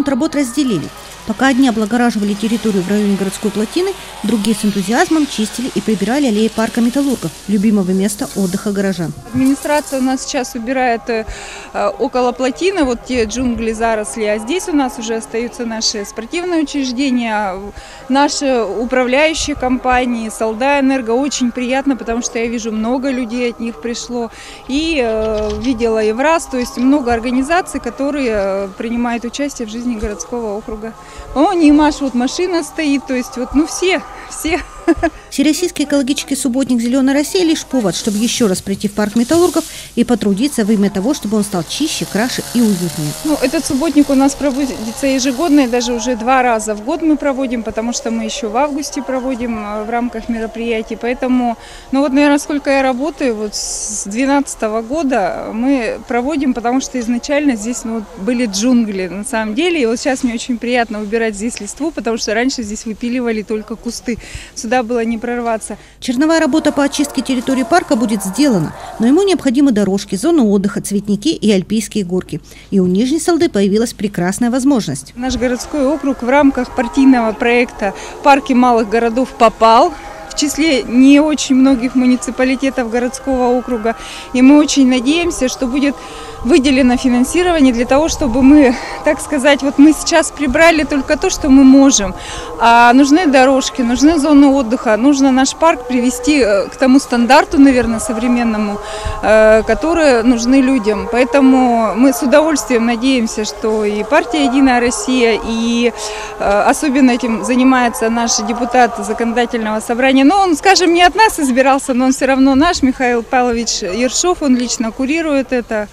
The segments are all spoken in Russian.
фронт работ разделили. Пока одни облагораживали территорию в районе городской плотины, другие с энтузиазмом чистили и прибирали аллеи парка Металлургов, любимого места отдыха горожан. Администрация у нас сейчас убирает около плотины вот те джунгли, заросли, а здесь у нас уже остаются наши спортивные учреждения, наши управляющие компании, Солдаэнерго. Очень приятно, потому что я вижу, много людей от них пришло. И видела Евраз, то есть много организаций, которые принимают участие в жизни городского округа. О, Нимаш, вот машина стоит, то есть вот, ну все. Всероссийский экологический субботник «Зеленая Россия» лишь повод, чтобы еще раз прийти в парк Металлургов и потрудиться во имя того, чтобы он стал чище, краше и уютнее. Ну, этот субботник у нас проводится ежегодно, и даже уже 2 раза в год мы проводим, потому что мы еще в августе проводим в рамках мероприятий. Поэтому, ну вот, наверное, сколько я работаю, вот с 2012 года мы проводим, потому что изначально здесь были джунгли на самом деле. И вот сейчас мне очень приятно убирать здесь листву, потому что раньше здесь выпиливали только кусты. Сюда было не прорваться. Черновая работа по очистке территории парка будет сделана, но ему необходимы дорожки, зоны отдыха, цветники и альпийские горки. И у Нижней Салды появилась прекрасная возможность. Наш городской округ в рамках партийного проекта «Парки малых городов» попал в числе не очень многих муниципалитетов городского округа. И мы очень надеемся, что будет выделено финансирование для того, чтобы мы, так сказать, вот мы сейчас прибрали только то, что мы можем. А нужны дорожки, нужны зоны отдыха, нужно наш парк привести к тому стандарту, наверное, современному, которые нужны людям. Поэтому мы с удовольствием надеемся, что и партия «Единая Россия», и особенно этим занимается наш депутат законодательного собрания. Но он, скажем, не от нас избирался, но он все равно наш, Михаил Павлович Ершов, он лично курирует это.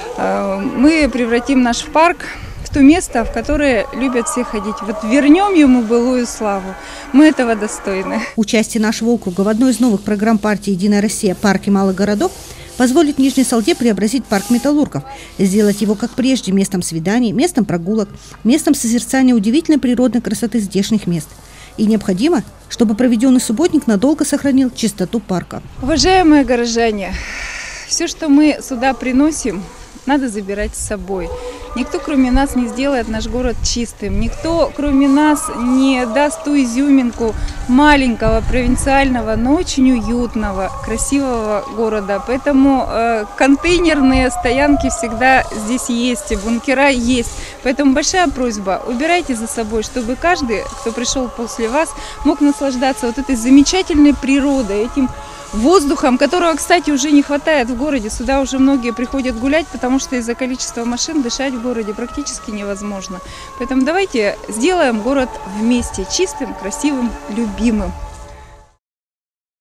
Мы превратим наш парк в то место, в которое любят все ходить. Вот вернем ему былую славу. Мы этого достойны. Участие нашего округа в одной из новых программ партии «Единая Россия» «Парки малых городов» позволит Нижней Салде преобразить парк Металлургов, сделать его, как прежде, местом свиданий, местом прогулок, местом созерцания удивительной природной красоты здешних мест. И необходимо, чтобы проведенный субботник надолго сохранил чистоту парка. Уважаемые горожане, все, что мы сюда приносим, надо забирать с собой. Никто, кроме нас, не сделает наш город чистым. Никто, кроме нас, не даст ту изюминку маленького, провинциального, но очень уютного, красивого города. Поэтому контейнерные стоянки всегда здесь есть, бункера есть. Поэтому большая просьба, убирайте за собой, чтобы каждый, кто пришел после вас, мог наслаждаться вот этой замечательной природой, этим воздухом, которого, кстати, уже не хватает в городе. Сюда уже многие приходят гулять, потому что из-за количества машин дышать в городе практически невозможно. Поэтому давайте сделаем город вместе чистым, красивым, любимым.